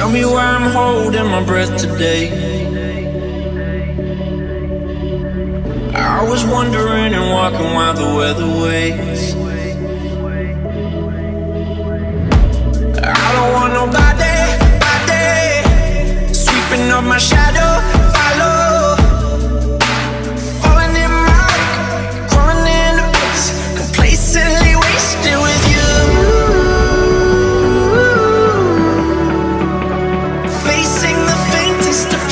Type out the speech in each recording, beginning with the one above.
me why I'm holding my breath today. I was wondering and walking while the weather waits. I don't want nobody sweeping up my shadow. Follow, falling in my crawling in the place, complacently wasted with you. Facing the faintest of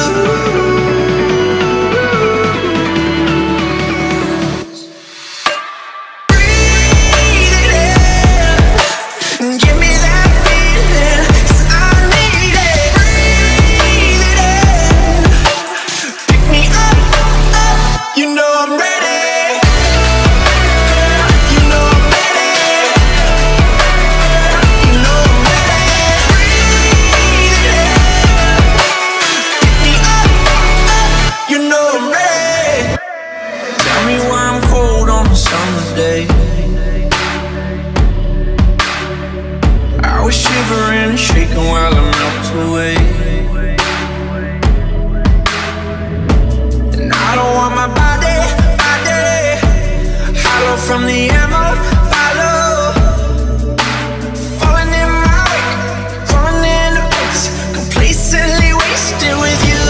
from the ammo, follow, falling in my wake, crawling in the place, complacently wasted with you.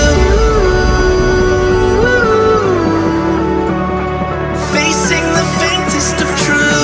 Facing the faintest of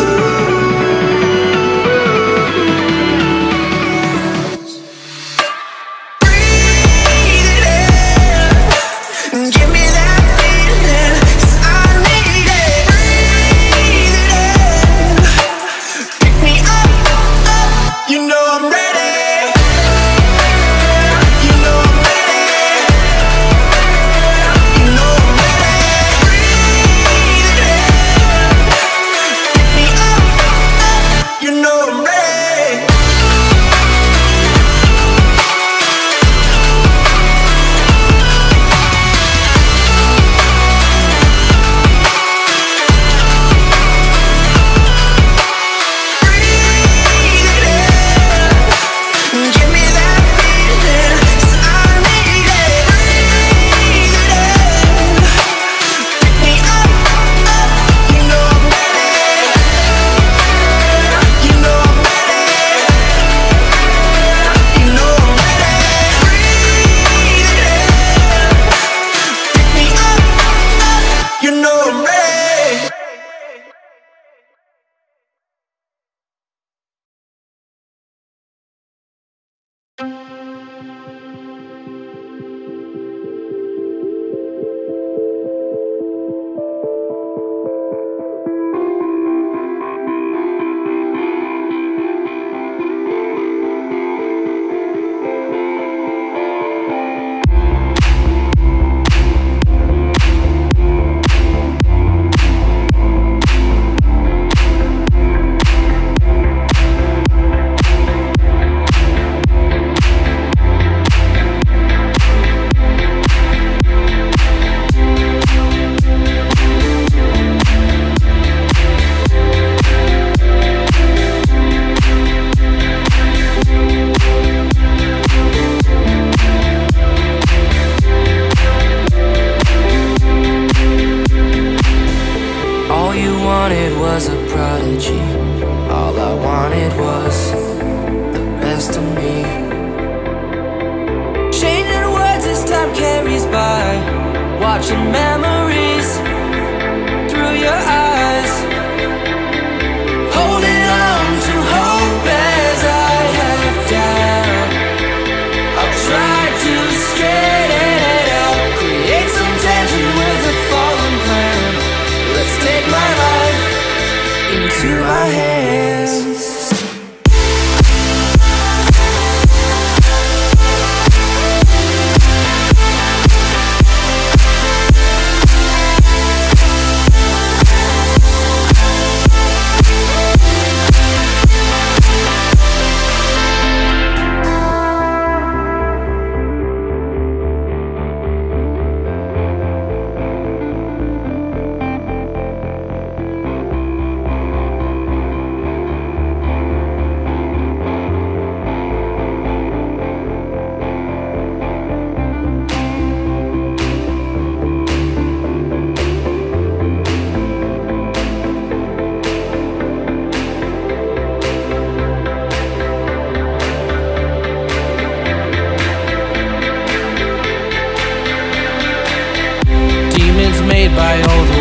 watching memories through your eyes, holding on to hope as I have doubt. I'll try to straighten it out, create some tension with a fallen plan. Let's take my life into my hands. by all the